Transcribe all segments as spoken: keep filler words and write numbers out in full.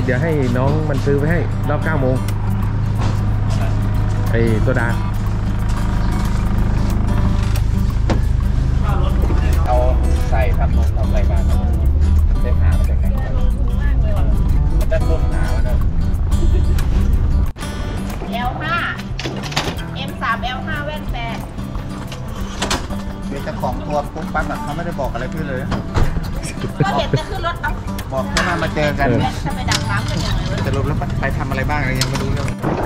ดี๋ยวให้น้องมันซื้อไปให้รอบเก้าโมงไอ้โซดาเอาใส่ทำนมทำอะไรมาได้หามาจากไหนมันได้ต้นหามาเนี่ยแอล ห้า เอ็ม สาม แอล ห้า แว่นแปดเดี๋ยวเจ้าของตัวปุ๊บปั๊บแบบเขาไม่ได้บอกอะไรพี่เลยก็เห็นแต่ขึ้นรถเอาบอกแค่มามาเจอกันจะไปดักน้ำกันยังไงวะจะรู้แล้วไปทำอะไรบ้างอะไรยังไม่รู้เรื่อง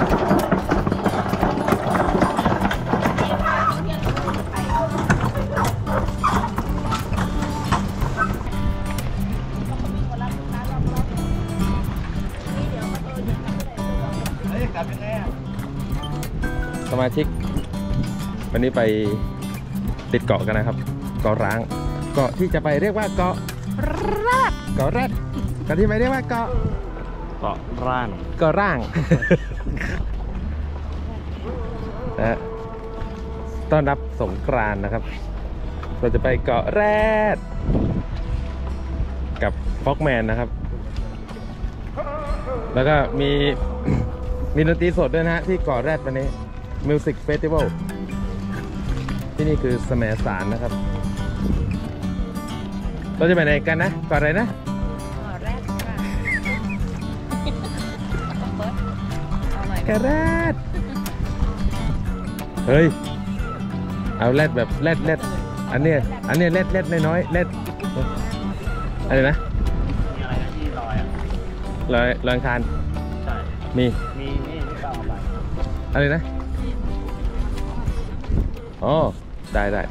สมาชิกวันนี้ไปติดเกาะกันนะครับเกาะร้างเกาะที่จะไปเรียกว่าเกาะแรดเกาะแรดเกาะที่ไปเรียกว่าเกาะเกาะร่างเกาะร่างนะต้อนรับสงกรานต์นะครับเราจะไปเกาะแรดกับฟ็อกแมนนะครับแล้วก็มี มีดนตรีสดด้วยนะฮะที่เกาะแรดวันนี้มิวสิกเฟสติวัลที่นี่คือแสมสารนะครับเราจะไปไหนกันนะเกาะอะไรนะเกาะแรดค่ะเกาะแรดเฮ้ยเอาแรดแบบแรดแรดอันเนี้ยอันเนี้ยแรดแรดน้อยๆแรดอะไรนะอะไรนะที่ลอยอ่ะลอยลอยคานใช่มีมีนี่ที่เราเอาไปอะไรนะอ๋อได้ได้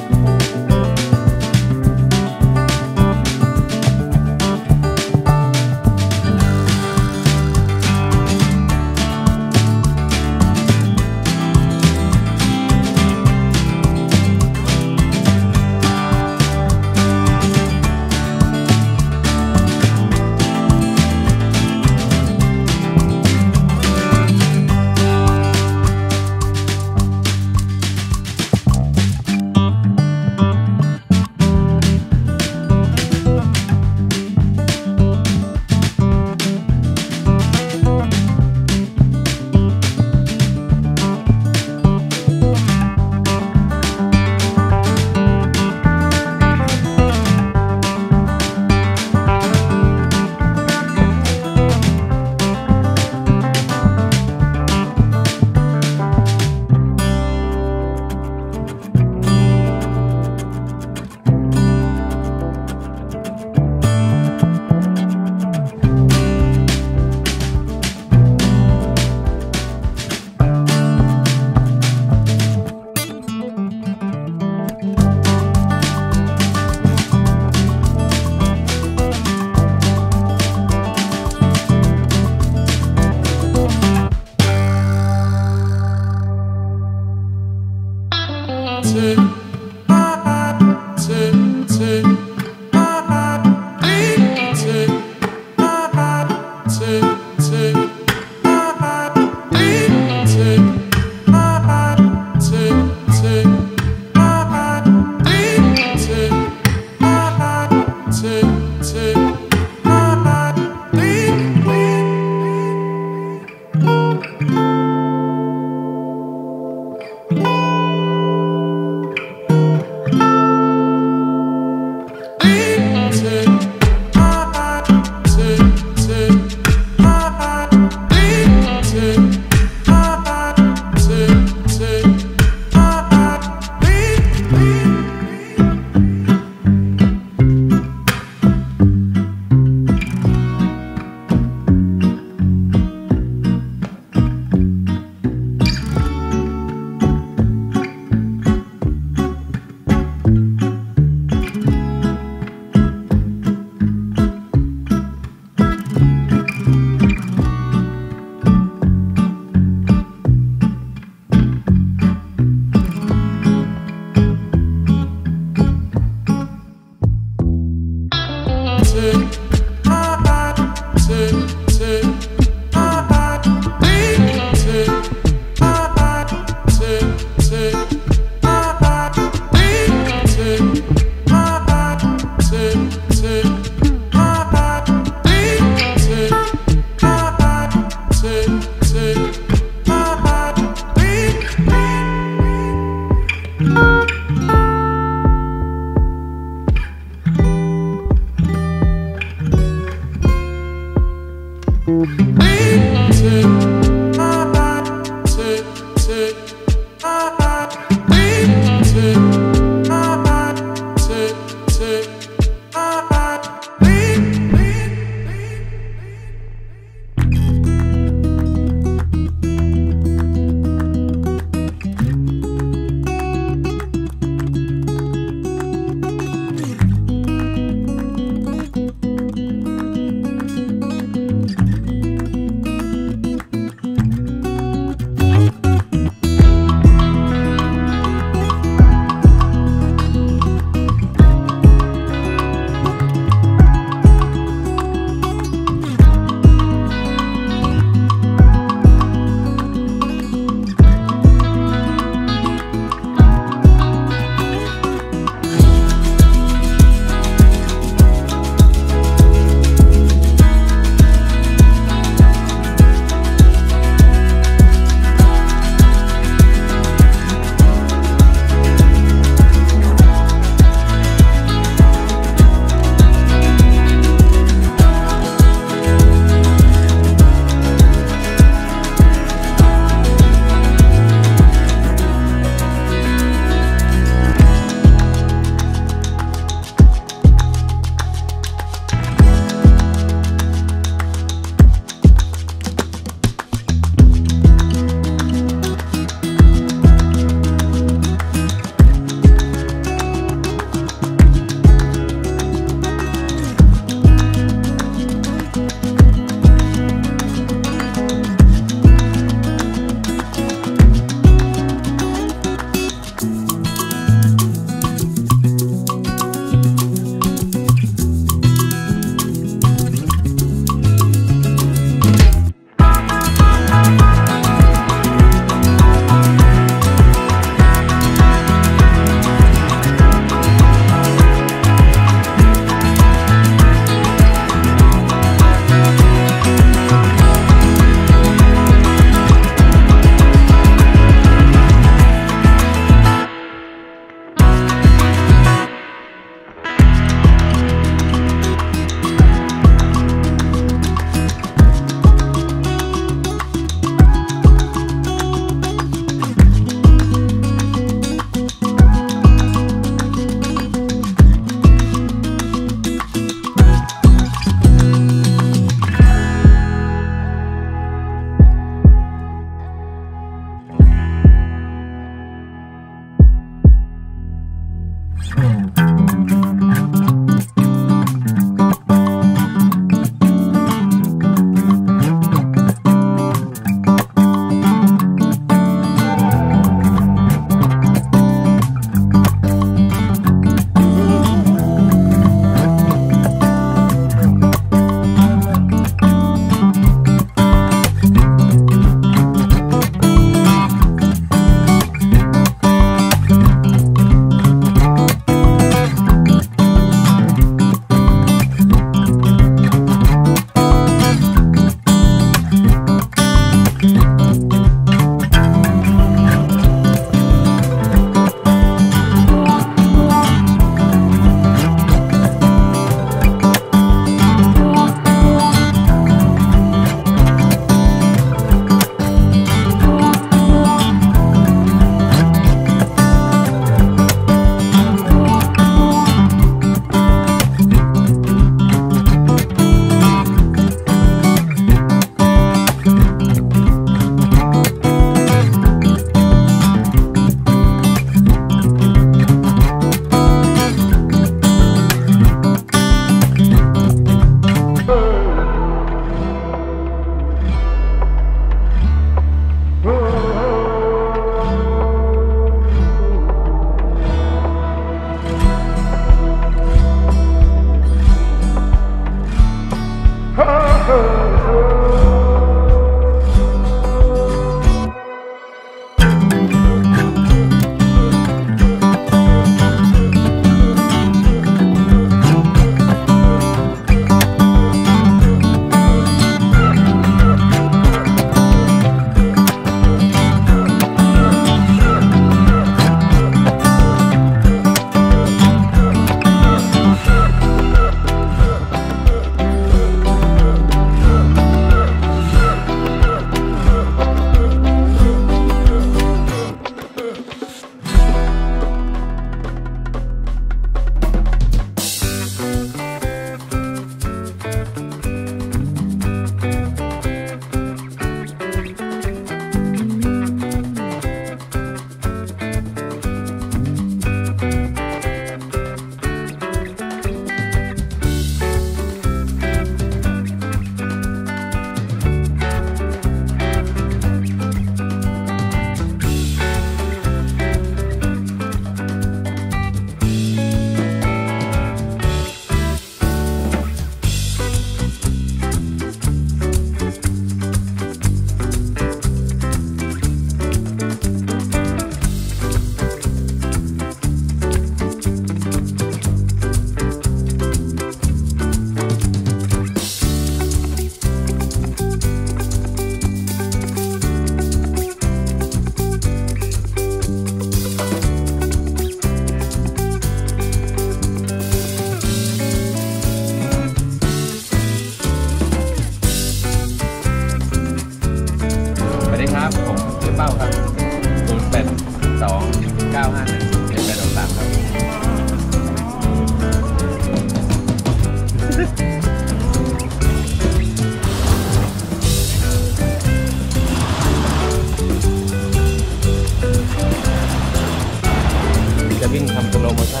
วิ่งทำสโลโมชั่น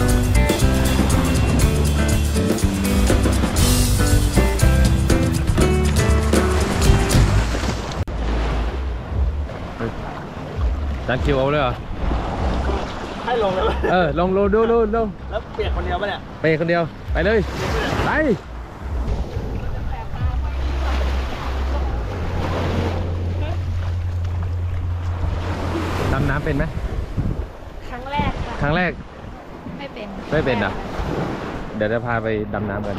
จานคิวเอาเลยเหรอให้ลงเลยเออลงลงดูดูดูแล้วเปียกคนเดียวปะเนี่ยเปียกคนเดียวไปเลยไปดำน้ำเป็นไหมครั้งแรกค่ะครั้งแรกไม่เป็นไม่เป็นอ่ะเดี๋ยวจะพาไปดำน้ำกัน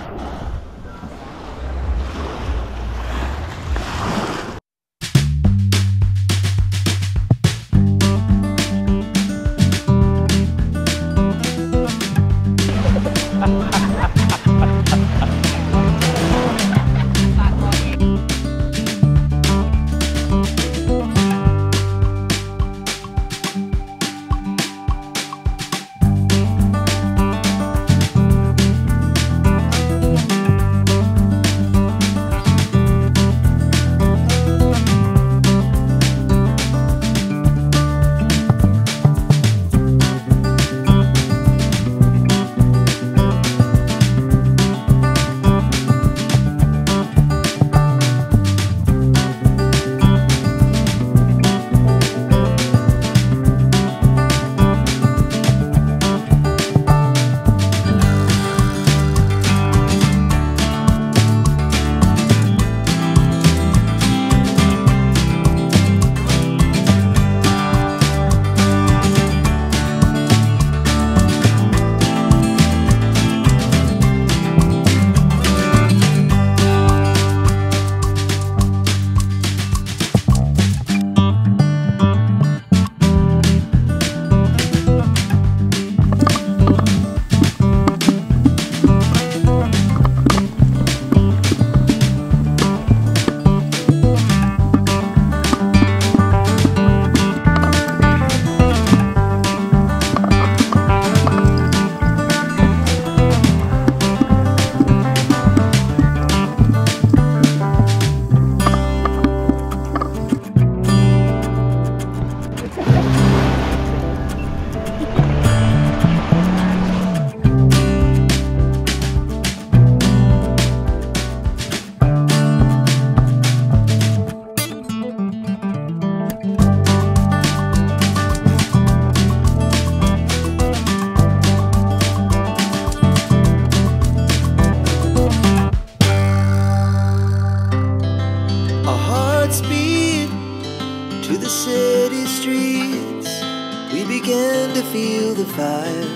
feel the fire.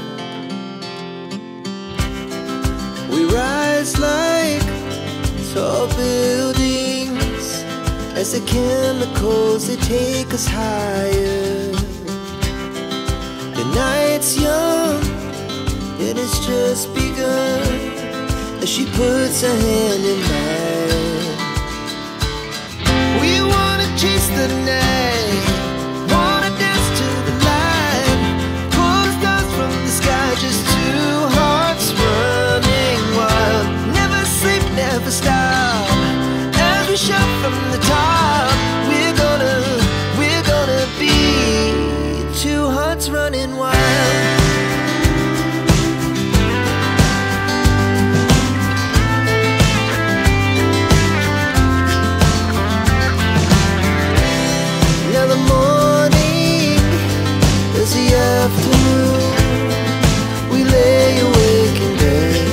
We rise like tall buildings as the chemicals they take us higher. The night's young and it's just begun as she puts her hand in mine. We wanna chase the night, wanna dance to the light, pull stars from the sky, just two hearts running wild. Never sleep, never stop, as we shout from the top. We're gonna, we're gonna be two hearts running wild. Now the morning is the afternoon. We lay awake in bed.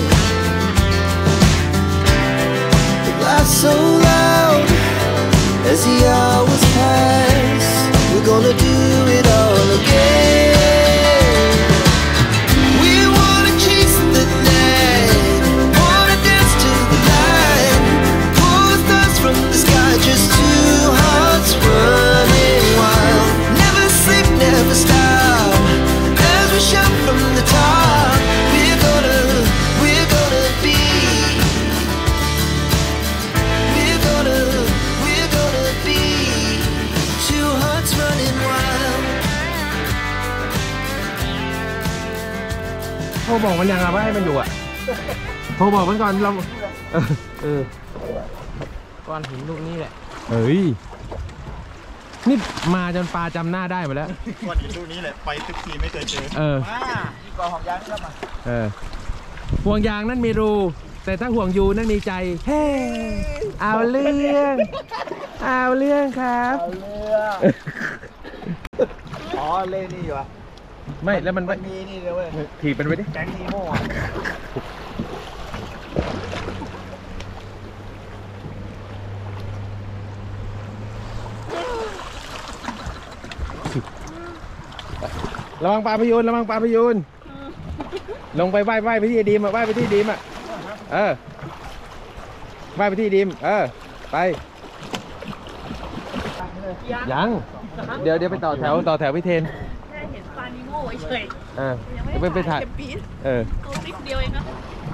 The laughs so loud as the hours pass. We're gonna do it all again. We wanna chase the night, wanna dance to the light, pull stars from the sky, just two hearts running wild. Never sleep, never stop, as we shout from the top. We're gonna, we're gonna be, we're gonna, we're gonna be two hearts running wild. โทรบอกมันยังอะว่าให้มันอยู่อะโทรบอกมันก่อนเราเออเออก้อนหินลูกนี้แหละเฮ้ยนี่มาจนปลาจำหน้าได้หมดแล้วก้อนหินลูกนี้แหละไปทุกทีไม่เคยเจอเออมาที่กอหอมยางนี่ครับมาเออห่วงยางนั่นมีรู แต่ถ้าห่วงยูนั่นมีใจเฮ้เอาเรื่องเอาเรื่องครับเอาเรื่องอ๋อเล่นี่อยู่อ่ะไม่แล้วมันมันมีนี่เลยเว้ยถีบมันไปดิแก๊งนีโม่อะระวังปลาพยูนระวังปลาพยูนลงไปไหว้ไหว้ไปที่ดีมอ่ะไหว้ไปที่ดีมอ่ะเออไหว้ไปที่ดีมเออไปยังเดี๋ยวเดี๋ยวไปต่อแถวต่อแถวพิเทนแค่เห็นปลานิโม่เฉยเออยังไม่เดี๋ยวไปไปถ่ายเก็บปีดเออตัวนิดเดียวเองนะ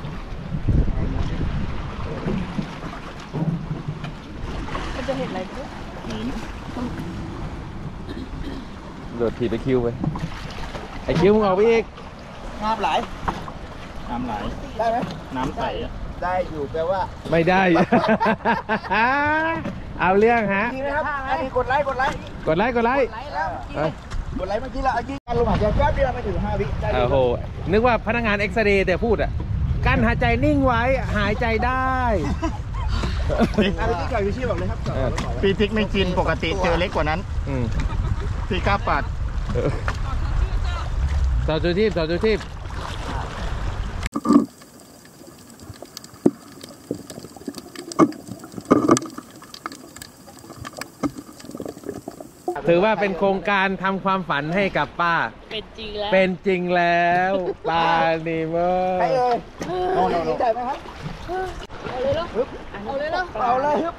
มันจะเห็นอะไรปุ๊บโดดถีบไปคิวไปไอคิวมึงออกไปอีกน้ำไหลน้ำไหลได้ไหมน้ำใสได้อยู่แปลว่าไม่ได้ เอาเรื่องฮะดีไหมครับอันนี้กดไลค์กดไลค์กดไลค์กดไลค์ไหลแล้วเมื่อกี้เออกดไลค์เมื่อกี้แล้วยิงกันลงหายใจแป๊บเดียวไม่ถึงห้าวิได้โอ้โหนึกว่าพนักงานเอ็กซเรย์แต่พูดอ่ะกั้นหายใจนิ่งไว้หายใจได้อันนี้ไก่วิชีบอกเลยครับเออปีทิกไม่กินปกติเจอเล็กกว่านั้นอืมพี่กล้าปัดเออต่อจูทีบต่อจูทีบถือว่าเป็นโครงการทำความฝันให้กับป้าเป็นจริงแล้วเป็นจริงแล้วปลานิโมใครเอ่ยโน่โน่โน่ใจไหมครับเอาเลยเหรอเอาเลยเหรอเอาเลยฮึบ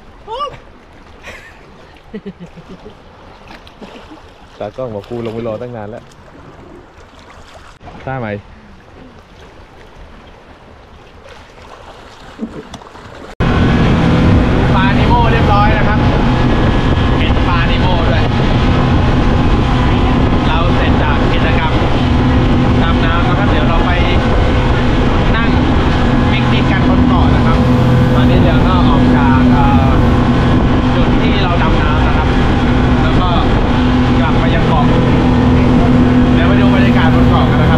ตากล้องบอกกูลงไปรอตั้งนานแล้วต้าไหมปลานิโมเรียบร้อยนะครับเห็นปลานิโมด้วยเราเสร็จจากกิจกรรมดำน้ำนะครับเดี๋ยวเราไปนั่งปิกนิกกันบนเกาะนะครับตอนนี้เดี๋ยวก็ออกจากเอ่อจุดที่เราดำน้ำนะครับแล้วก็กลับไปยังเกาะเดี๋ยวไปดูบรรยากาศบนเกาะกันนะครับ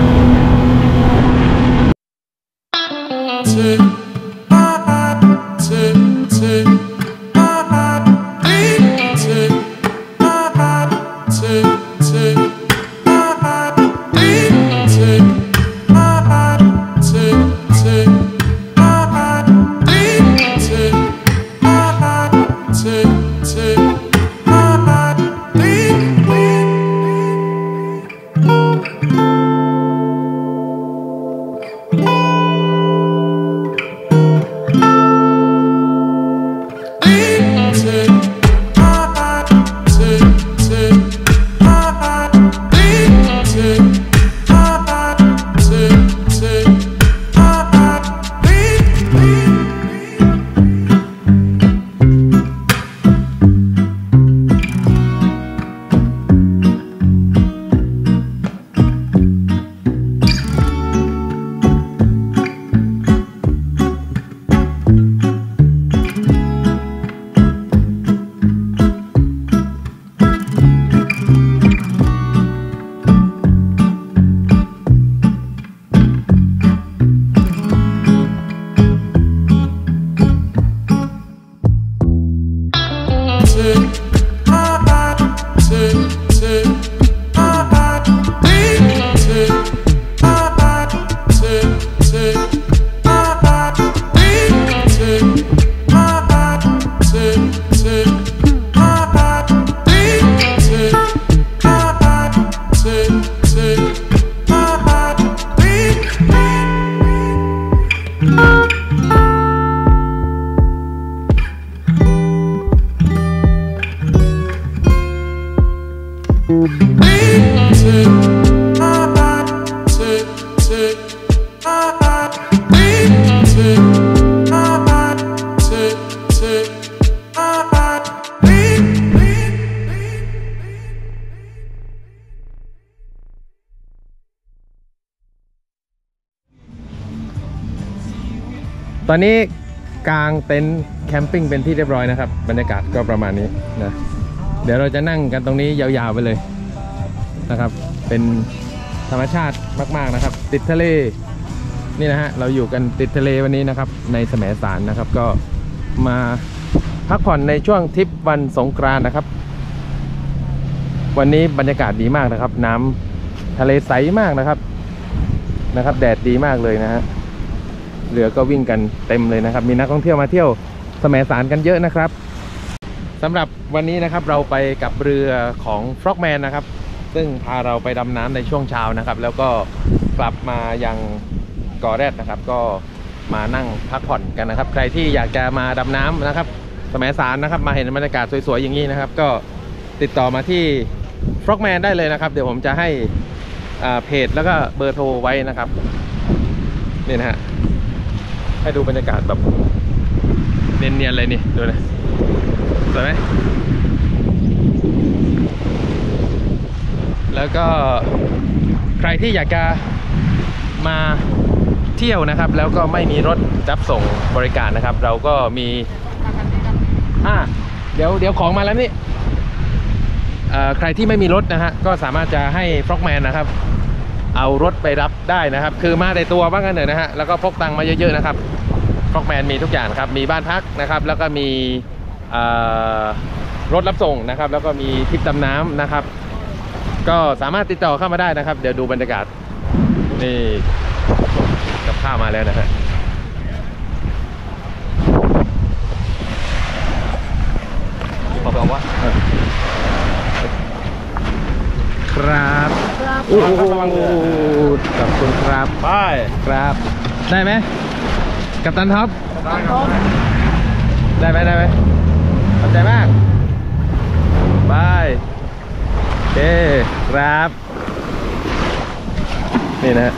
ตอนนี้กางเต็นท์แคมปิ้งเป็นที่เรียบร้อยนะครับบรรยากาศก็ประมาณนี้นะเดี๋ยวเราจะนั่งกันตรงนี้ยาวๆไปเลยนะครับเป็นธรรมชาติมากๆนะครับติดทะเลนี่นะฮะเราอยู่กันติดทะเลวันนี้นะครับในแสมสารนะครับก็มาพักผ่อนในช่วงทริปวันสงกรานต์นะครับวันนี้บรรยากาศดีมากนะครับน้ำทะเลใสมากนะครับนะครับแดดดีมากเลยนะฮะเรือก็วิ่งกันเต็มเลยนะครับมีนักท่องเที่ยวมาเที่ยวแสมสารกันเยอะนะครับสำหรับวันนี้นะครับเราไปกับเรือของ Frogman นะครับซึ่งพาเราไปดำน้ำในช่วงเช้านะครับแล้วก็กลับมายังเกาะแรดนะครับก็มานั่งพักผ่อนกันนะครับใครที่อยากจะมาดำน้ำนะครับแสมสารนะครับมาเห็นบรรยากาศสวยๆอย่างนี้นะครับก็ติดต่อมาที่ Frogman ได้เลยนะครับเดี๋ยวผมจะให้เพจแล้วก็เบอร์โทรไว้นะครับนี่นะฮะให้ดูบรรยากาศแบบเนียนๆเลยนี่ดูนะสวยไหมแล้วก็ใครที่อยากจะมาเที่ยวนะครับแล้วก็ไม่มีรถรับส่งบริการนะครับเราก็มีอ่าเดี๋ยวเดี๋ยวของมาแล้วนี่ใครที่ไม่มีรถนะฮะก็สามารถจะให้ Frogman นะครับเอารถไปรับได้นะครับคือมาในตัวบ้างกันเถอะนะฮะแล้วก็พกตังค์มาเยอะๆนะครับ Frogman มีทุกอย่างครับมีบ้านพักนะครับแล้วก็มีรถรับส่งนะครับแล้วก็มีทริปดำน้ำนะครับก็สามารถติดต่อเข้ามาได้นะครับเดี๋ยวดูบรรยากาศนี่กับข้าวมาแล้วนะฮะบอกบอกว่าครับโอ้โหขอบคุณครับไปครับได้ไหมกัปตันท็อปได้ไหมได้ไหมขอบใจมากบายโอเคครับนี่นะ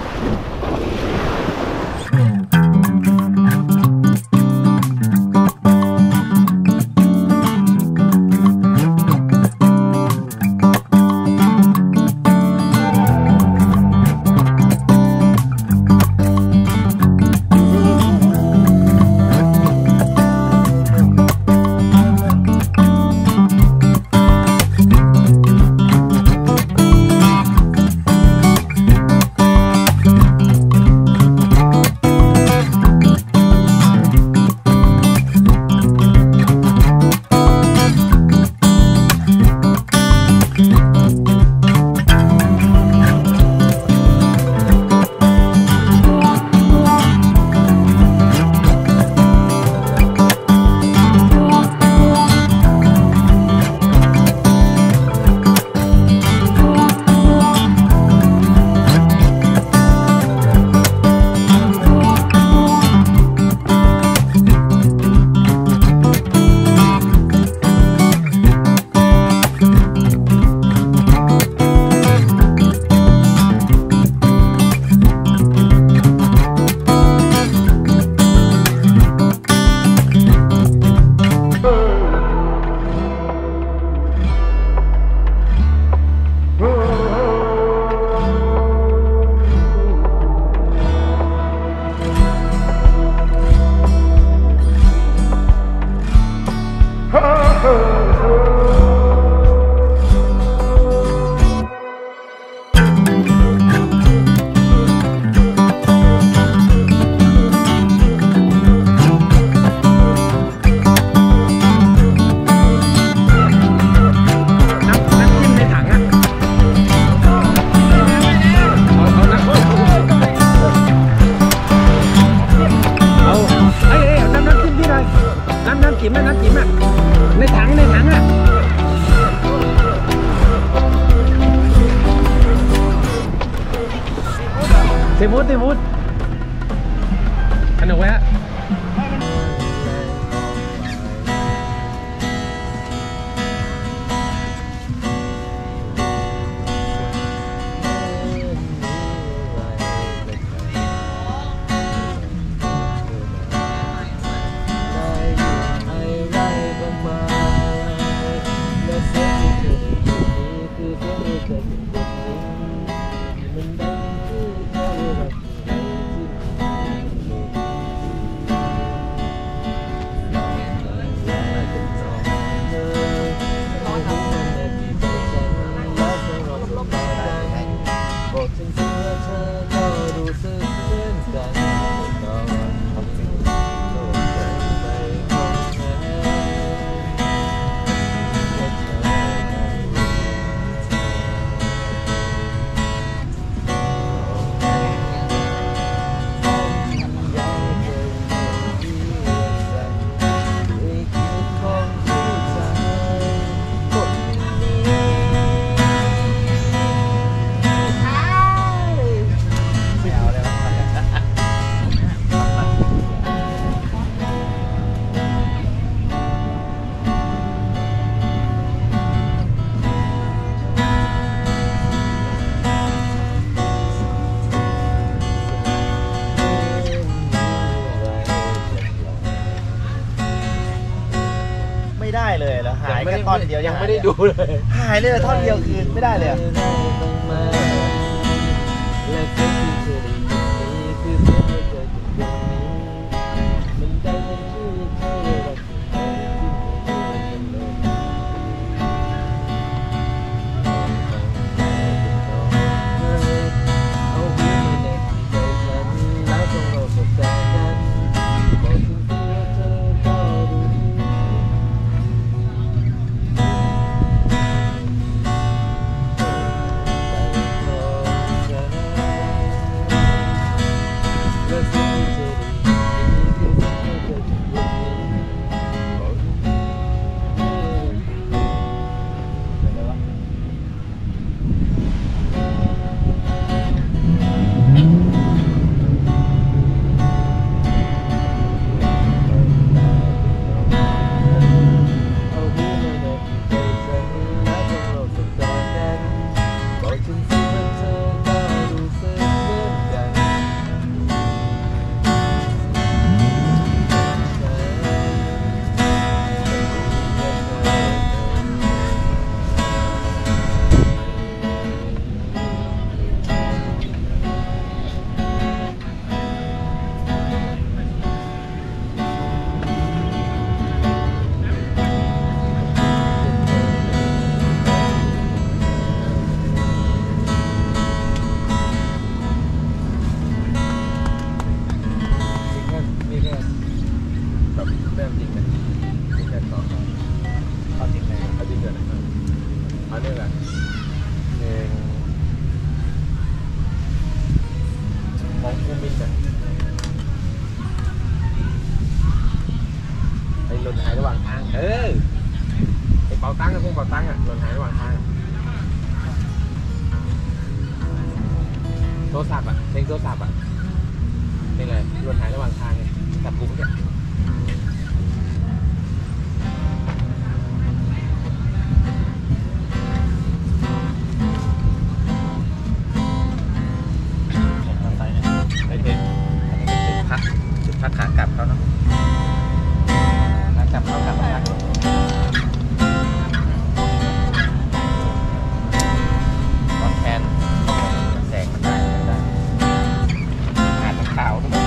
ซีฟู้ดซีฟู้ดสนุกไหมฮะเบอกฉันสิว่าเธอก็รู้สึกเหมือนกันก็ว่าทำสิ่งโลกเกินไปของเธอและเธอนั้นรู้เธอไม่ได้เลยแล้วหายแค่ท่อนเดียวยังไม่ได้ดูเลยหายเลยท่อนเดียวคือไม่ได้เลยอะและเสียงที่เธอได้ยินนี้คือเสียงหัวใจที่ดวงนี้มันได้เป็นชื่อเธอรักที่ไม่ที่ไม่รู้กันเลยเอาหูมาแนบที่ใจฉันแล้วส่งเราสบตากันบอกถึงเธอเธอก็รู้ดีหล่นหายระหว่างทางเออไอเป๋าตังค์กับพวกเป๋าตังค์อ่ะหล่นหายระหว่างทางโทรศัพท์อ่ะเพลงโทรศัพท์อ่ะเป็นไรหล่นหายระหว่างทางไงจับกุ๊กเนี่ยไอเพลงอันนี้เป็นจุดพักจุดพักขากลับเขาเนาะกลับเข้ากลับมาตอนแทนแสงมันได้มันได้หาดมันขาวด้วย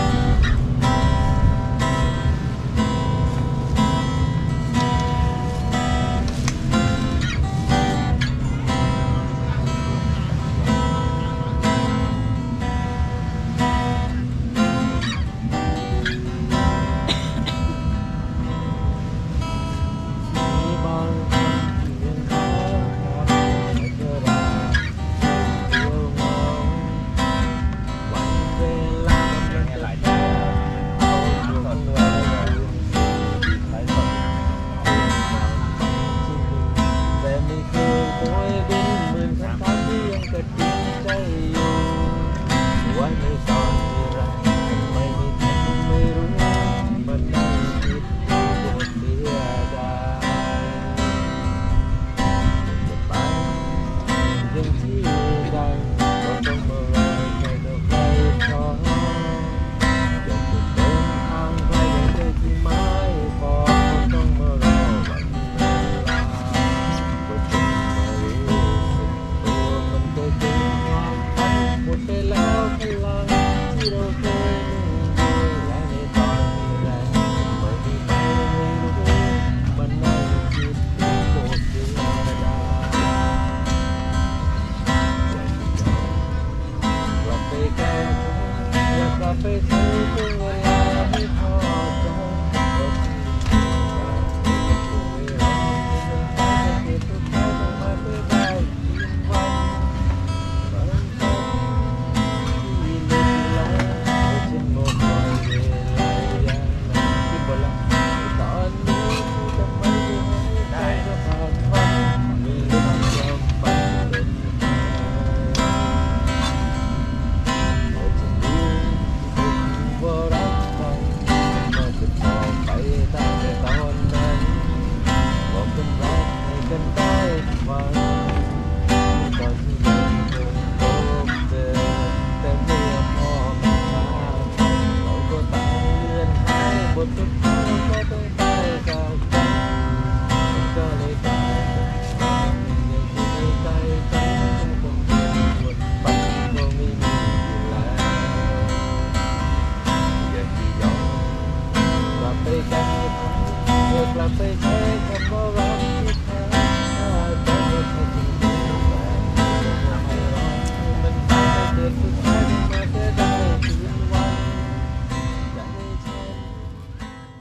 ลับไปใช้ช่วงเวลาที่พอใจก็คือการไม่รักไม่รักเก็บทุกท้ายต้องมาเพื่อได้คืนวันบางครั้งที่เลือนลางแต่ฉันโง่คอยเวลาอย่างนั้นขึ้นบนละตอนนี้คือทำไมถึงไม่ได้ก็ผ่านวันไม่รู้จะฝันเป็นยังไงแต่ฉันรู้ว่ารักกันก็จะบอกไปตั้งแต่ตอนนั้นบอกกันรักให้กันได้ทุกวันตอนที่ยังคงพบเจอแต่เมื่อพอมันช้าไปเราก็ต่างเลื่อนหายบทสุดท้ายก็ต้องไปจากกันมันก็เลยกลายเป็นความอย่างที่ในใจฉันคงเป็นวนไปก็ไม่มีอยู่แล้วอยากที่ยอมกลับไปกันอีกครั้งเพื่อกลับไปใช้คำว่ารักที่แท้ถ้าใจเราแค่จริงจังแต่จะให้รอให้มันไปเกิดสุดท้ายมาแค่ได้คืนวันใจฉัน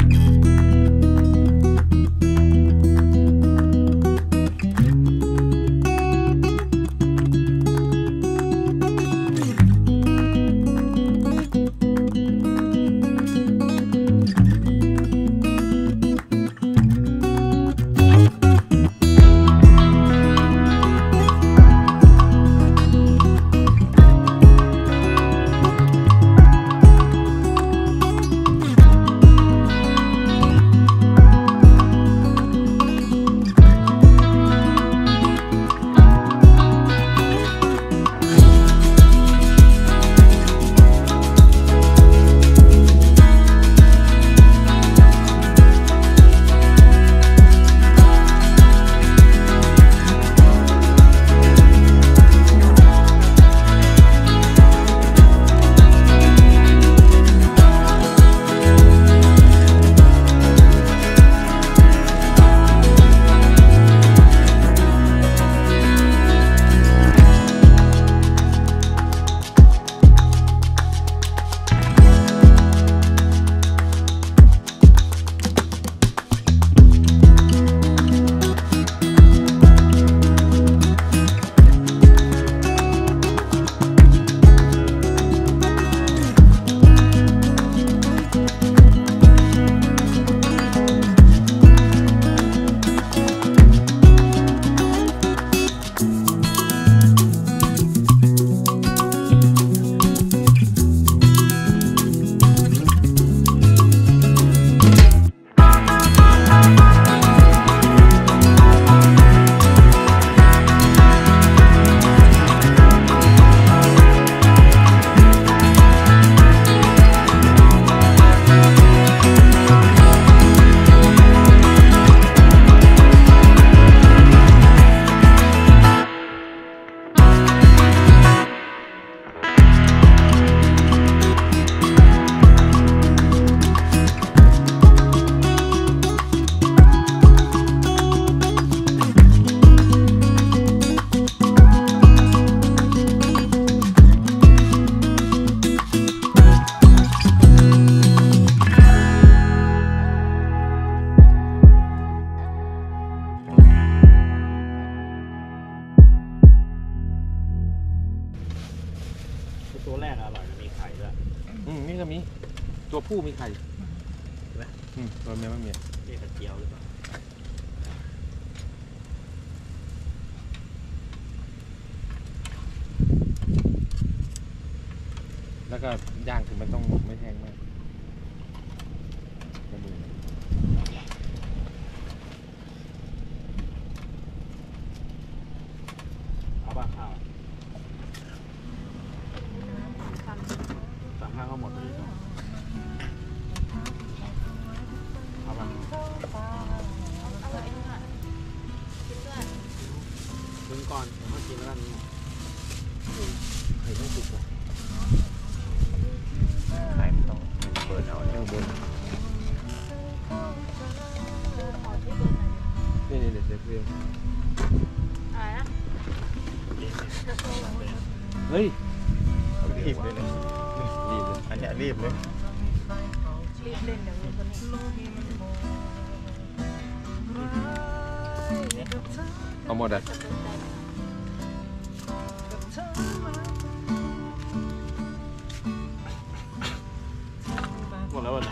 ตัวแรกอร่อยนะมีไข่ด้วยอืมนี่ก็มีตัวผู้มีไข่อืมตัวเมียไม่มีนี่กระเจียวหรือเปล่าแล้วก็ย่างถึงมันต้องไม่แห้งมากมาดูเอาบ้าข้าวสามข้าวก็หมดเลยเอาบ้าเอาเลยด้วยกินด้วยดึงก่อนผมมากินแล้วกันไข่ไม่สุกหรอกไข่ไม่ต้องเปิดเอาเรื่องบนนี่นี่เดี๋ยวเซฟเรื่องอะไรนะเฮ้ยรีบเลยนะรีบเลยเนี่ยรีบเลยรีบเล่นเดี๋ยวนี้คนนี้เอาหมดอ่ะหมดแล้วหมดแล้ว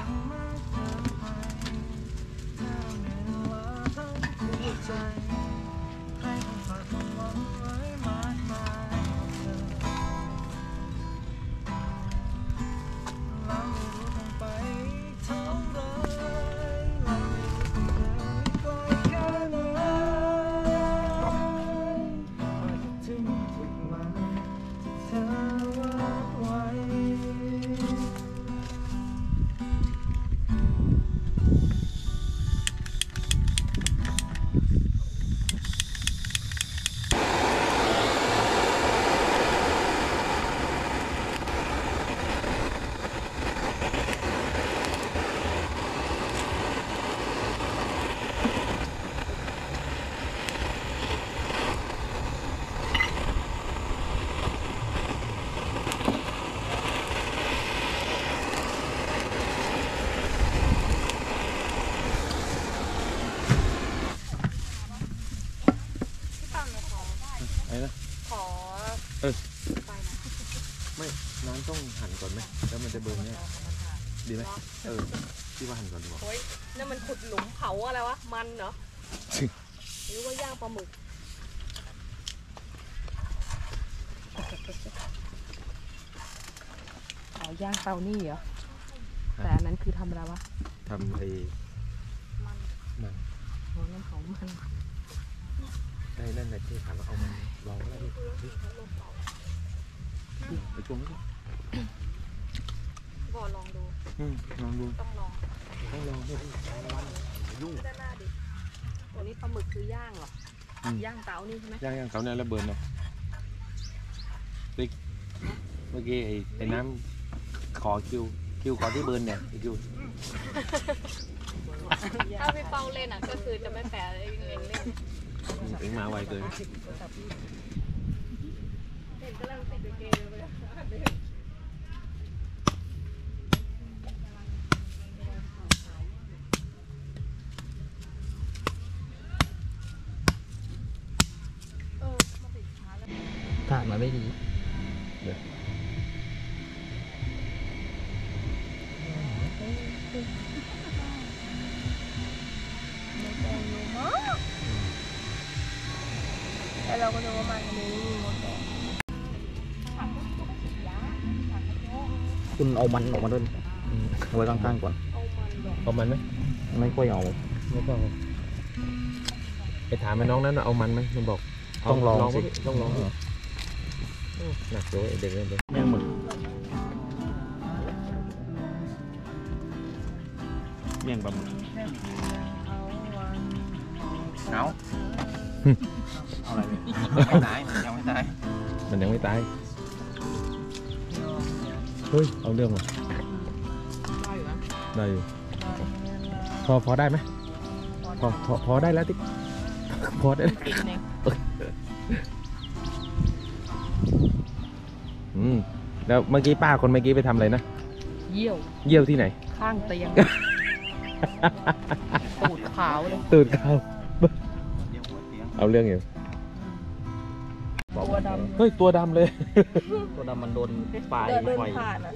ไอ้นะขอเออไปนะไม่น้ำต้องหั่นก่อนไหมแล้วมันจะเบิร์นเนี่ยดีไหมเออพี่ว่าหั่นก่อนดีกว่าโอ้ยนั่นมันขุดหลุมเผาอะไรวะ มันเหรอ หรือว่าย่างปลาหมึกอ๋อย่างเตานี่เหรอ แต่อันนั้นคือทำอะไรวะทำไอ้มันมันโอ้น้ำเผามันได้นั่นแหละที่ถามว่าเอามันลองก็ได้ดิไปชมดิก็ลองดูอืมลองดูต้องลองต้องลองด้วยยุ่งด้านหน้าดิตัวนี้ปลาหมึกคือย่างเหรอย่างเตานี่ใช่ไหมย่างย่างเขาเนี่ยแล้วเบิร์นเนาะติ๊กเมื่อกี้ไอ้ไอ้น้ำขอคิวคิวขอที่เบิร์นเนี่ยไอ้คิวถ้าพี่เป้าเล่นอ่ะก็คือจะไม่แพ้เองเล่นเอ็งมาไวเกินเห็นกำลังติดเกมเลยถ่านมาไม่ดีแล้วเราก็ดูว่ามันนี้หมดแล้วคุณเอามันออกมาด้วยเอาไว้ข้างๆก่อนเอามันไหมไม่ค่อยเอาไม่ต้องไปถามไอ้น้องนั้นว่าเอามันไหมมันบอกต้องลองสิต้องลองหนักเลยเด็กเลยแม่งหมึกเมี่ยงปลาหมึกเอาเอาอะไรเนี่ยไม่ตายยังไม่ตายมันยังไม่ตายเฮ้ยเอาเรื่องว่ะได้อยู่พอพอได้ไหมพอพอพอได้แล้วติ๊กพอได้แล้วอืมแล้วเมื่อกี้ป้าคนเมื่อกี้ไปทำอะไรนะเยี่ยวเยี่ยวที่ไหนข้างเตียง ตูดขาวเลยตื่นเขาเดี๋ยวหัวเตียงเอาเรื่องอยู่ตัวดเฮ้ยตัวดำเลยตัวดำมันโดนปลายำเดินเดินไฟผ่านอ่ะ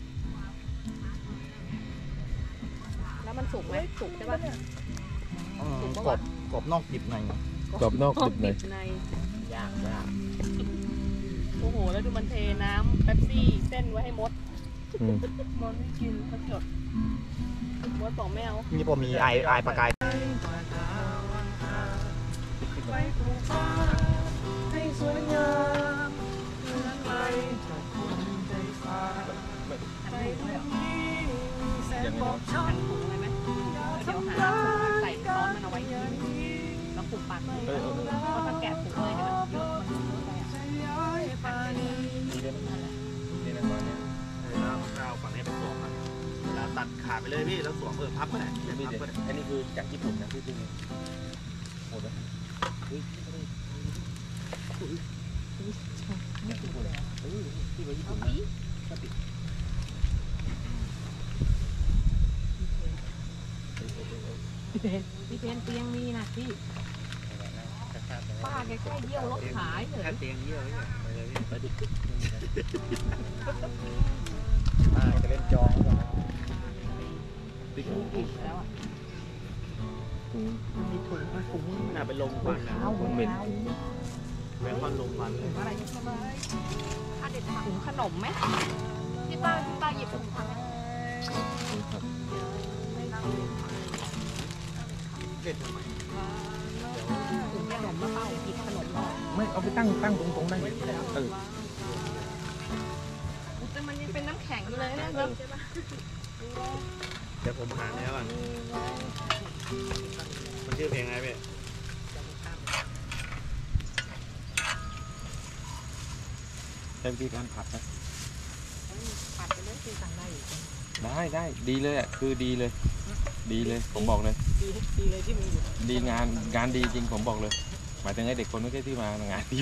แล้วมันสุกไหมสุกใช่ป่ะอืมกรอบกรอบนอกดิบในกรอบนอกดิบในในย่างย่างโอ้โห แล้วดูมันเทน้ำเป๊ปซี่เส้นไว้ให้มดอืมมดไม่กินเขาจดมดบอกไม่เอานี่พอมีไอไอประกายให้สวยงามเมืองไรจะคนใจฟ้าไปตรงนี้แสนบอกช้ำถุงเลยไหมเดี๋ยวหาใส่ซ้อนมันเอาไว้ทีแล้วผูกปากเลยเพราะถ้าแกะผูกเลยเดี๋ยวมันเยอะมันเยอะไปอ่ะนี่นะตอนนี้เราเราฝั่งนี้เป็นสวมครับเวลาตัดขาดไปเลยพี่แล้วสวมเออพับไปไหนพับไปไหนอันนี้คือจากญี่ปุ่นนะพี่พี่หมดแล้วที่ไปญี่ปุ่นเพนพี่เพนเตียงมีนะพี่ป้าแกแค่เยี่ยวรถขายเลยแค่เตียงเยี่ยวเนี่ยไปเลยพี่ไปดิจะเล่นจองก่อนนะติ๊กติ๊กแล้วอ่ะมีถุงถุงน่าเป็นลมควันนะเอาเหม็นแบงค์ควันลมควันเลยอะไรกันใช่ไหมถ้าเด็ดถุงขนมไหมพี่ป้าพี่ป้าหยิบถุงผักเด็ดทำไมถุงขนมมาเป้าหยิบขนมออกไม่เอาไปตั้งตั้งตรงๆได้เออแต่มันยังเป็นน้ำแข็งอยู่เลยนะใช่ปะเดี๋ยวผมหาเนื้อก่อนมันชื่อเพลงไงพี่ใช้วิธีการผัดนะปัดไปเลยคือสั่งได้ได้ได้ดีเลยอ่ะคือดีเลย ดีเลยผมบอกเลยดีดีเลยที่มีอยู่ดีงานงานดีจริงผมบอกเลยหมายถึงไอ้เด็กคนไม่ใช่ที่มางานดี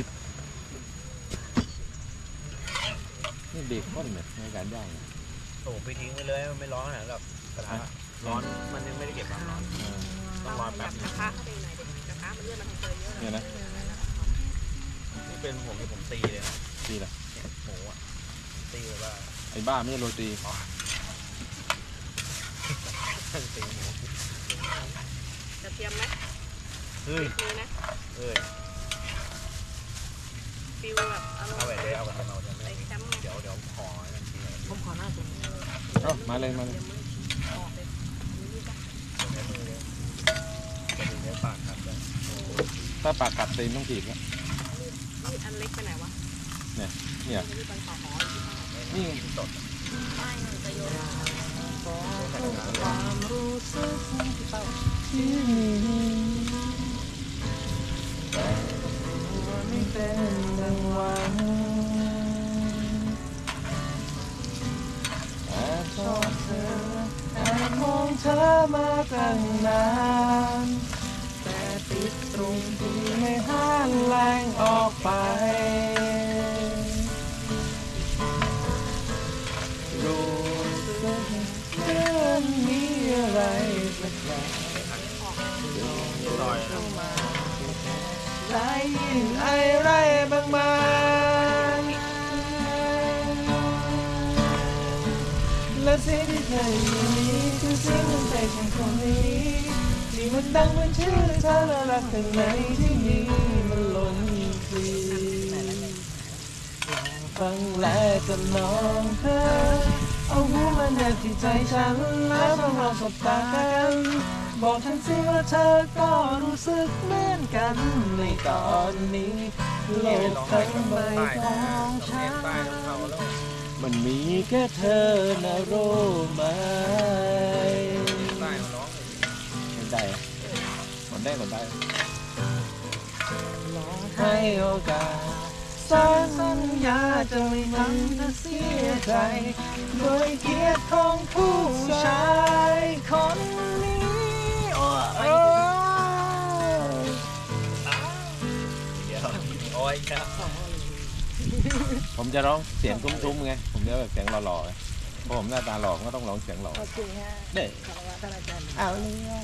นี่เด็กก้นเนี่ยในการย่างโอ้ไปทิ้งไปเลยมันไม่ร้อนขนาดแบบกระทะร้อนมันยังไม่ได้เก็บความร้อนต้องร้อนแบบกระทะเข้าไปไหนเด็กกระทะมันเลื่อนมาทางเตยเยอะเลยเนี่ยนะนี่เป็นผมที่ผมตีเลยนะดีละเนี่ยหมูอ่ะตีเลยว่าไอ้บ้าไม่ใช่โรตีตีหมูกระเทียมไหมเฮ้ยมีนะเฮ้ยฟิวแบบเอาลงเอาไปเลยเอาไปเอาไปใส่แคมป์ไงเดี๋ยวเดี๋ยวขอนั่นทีผมขอหน้าตรงนี้เอ้ามาเลยมาเลยออกเลยใช้มือเลยจะดูในปากครับเลยถ้าปากกัดตีนต้องถีบแล้วนี่อันเล็กไปไหนวะเนี่ยเนี่ยนี่เป็นขอหอนี่สดไม่มันจะโยนความรู้สึกที่มีแต่ว่าไม่เป็นดังหวังแอบชอบเธอแอบมองเธอมาตั้งนานแต่ติดตรงที่ไม่หันแรงออกไปรู้สึกเหมือนมีอะไรแปลกซอยนะๆได้ยินอะไรบ้างไหมและเสียงที่เธออยู่นี้คือเสียงของใจของคนนี้ที่มันดังเหมือนชื่อเธอและรักข้างในที่มีมันล้นปลีฟังและจะมองเธอเอาหูมาแนบที่ใจฉันแล้วเราลองสบตากันบอกฉันสิว่าเธอก็รู้สึกเหมือนกันในตอนนี้โลกทั้งใบของฉันใต้ต้องเข้าแล้วมันมีแค่เธอนะรู้ไหมใต้มาร้องมันได้มันได้มันได้ให้โอกาสสัญญาจะไม่ทำเธอเสียใจโดยเกียรติของผู้ชายคนนี้โอ้ยเดี๋ยวโอ้ยครับผมจะร้องเสียงทุ้มๆไงผมจะแบบเสียงหล่อๆไงเพราะผมหน้าตาหล่อก็ต้องร้องเสียงหล่อโอเคฮะเด้คารวะท่านอาจารย์เอาเรื่อง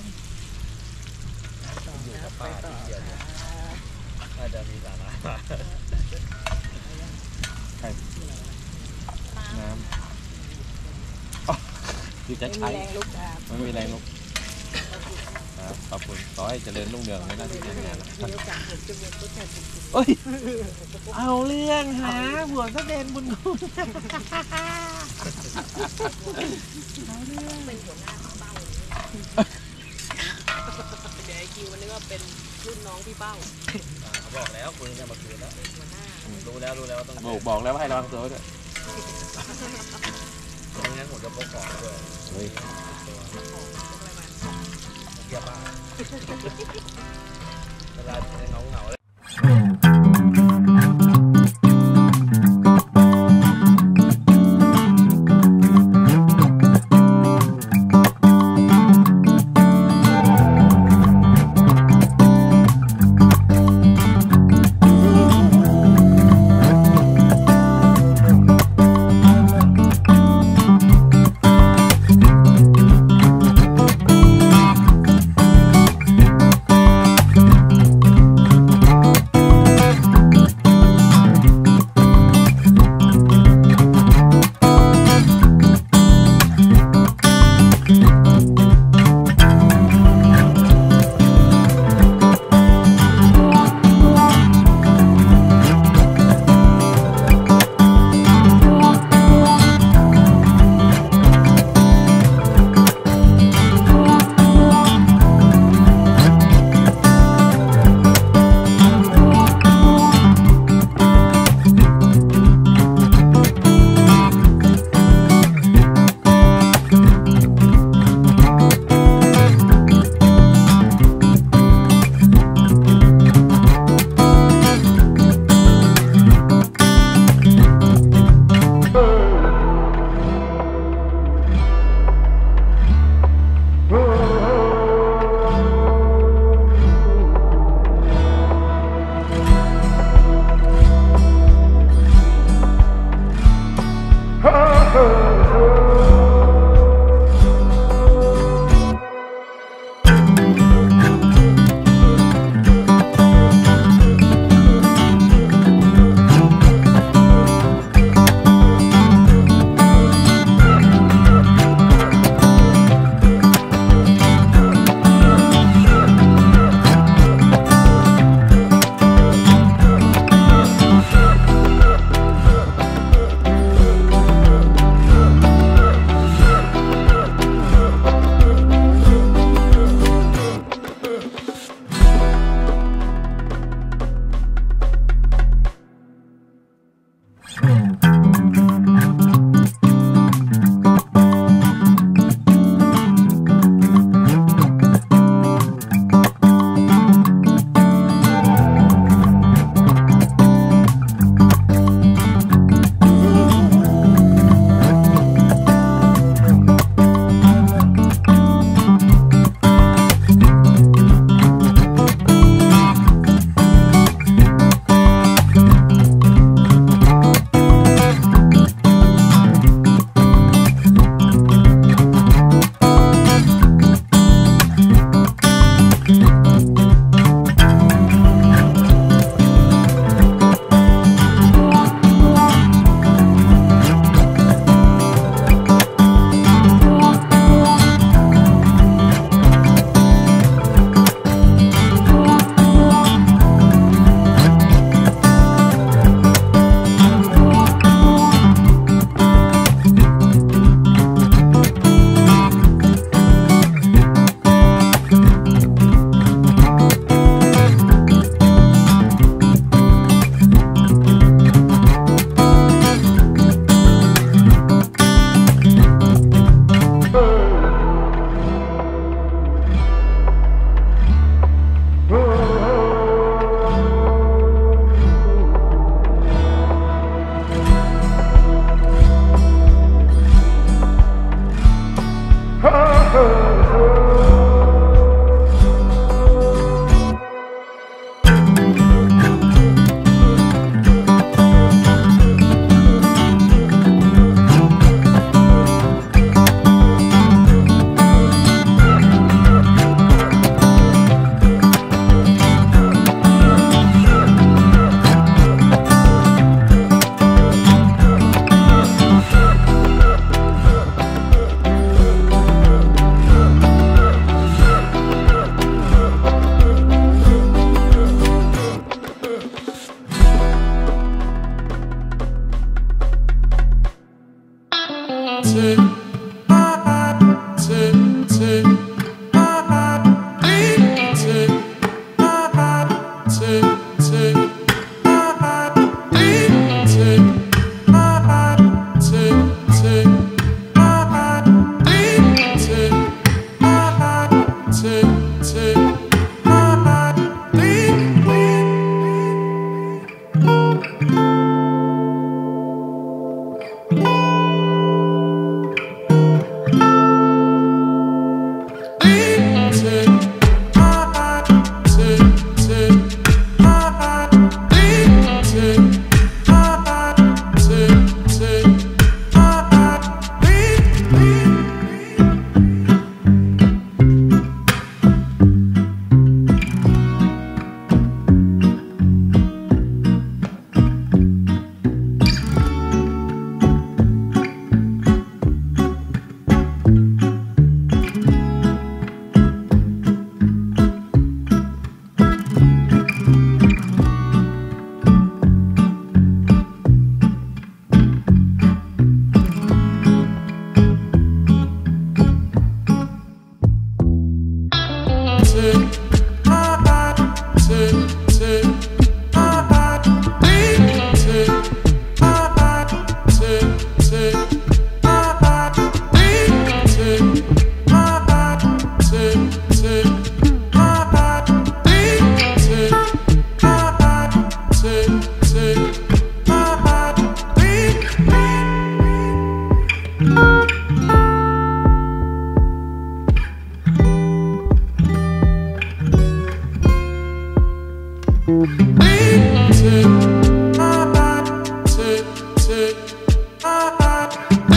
อยู่กับป้าที่เดียวเนี่ยน่าจะมีสาระน้ำอ๋อคือจะไม่มีใช้แรงลุกครับมันมีแรงลุกครับขอบคุณขอให้เจริญรุ่งเรืองในหน้าที่การงานนะมีโอกาสผมจะบวชก็แทนเอ้ยเอาเรื่องหาหัวก็เด่นบุญคุณเป็นหัวหน้าพี่เป้าเดี๋ยวไอคิวมันนึกว่าเป็นรุ่นน้องพี่เป้าเขาบอกแล้วคุยกันมาคืนแล้วหัวหน้ารู้แล้วรู้แล้วต้องบอกบอกแล้วว่าให้ระวังตัวด้วยไม่งั้นผมจะพกของด้วยเฮ้ยอะไรมาเยี่ยมมากเวลาเงาเงาเลย Tick, tick, tick,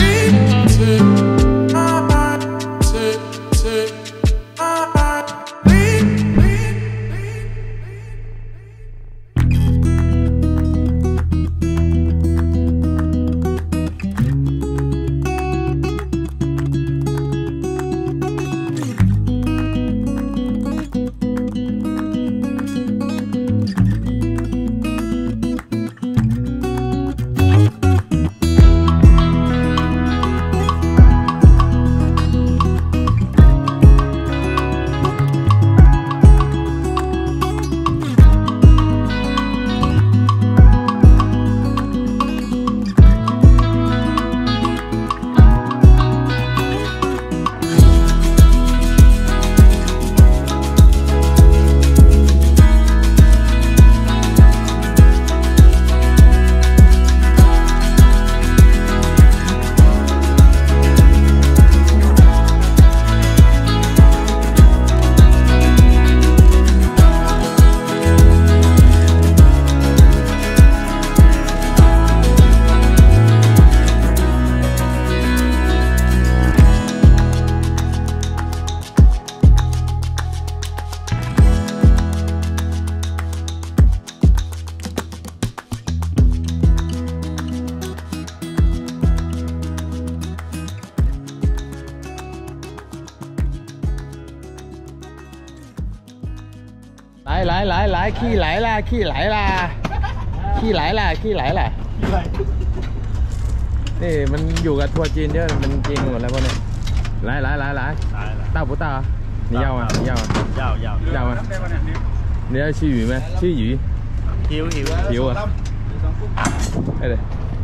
ไหลไหลไหลขี้ไหลล่ะขี้ไหลล่ะขี้ไหลล่ะขี้ไหลล่ะนี่มันอยู่กับทัวร์จีนเยอะมันจริงหมดแล้วพวกนี้ไหลไหลไหลไหลได้ละเต้าปูเต้า你要吗你要吗ยาวยาวย要吗你要吃鱼吗吃鱼หิวหิวหิวอ่ะไปเลย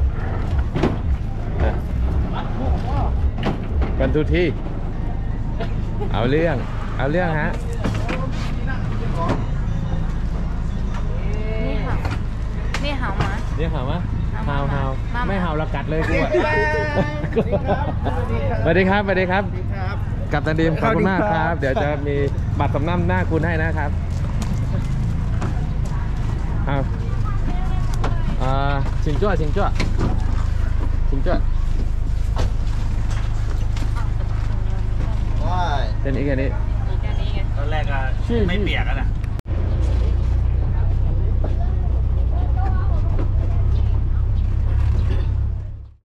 กันทุกที่เอาเรื่องเอาเรื่องฮะนี่หาวมาเรียกหาวะหาวหาวไม่หาวเรากัดเลยกูอ่ะสวัสดีครับสวัสดีครับกับตันดีมขอบคุณมากครับ เดี๋ยวจะมีบัตรสำนักหน้าคุณให้นะครับเอาอ่าชิงจ้วชิงจ้วชิงจ้วว้ายเป็นอีกอันนี้อีกอันนี้ไงตอนแรกอะชื่อไม่เปียกอะน่ะ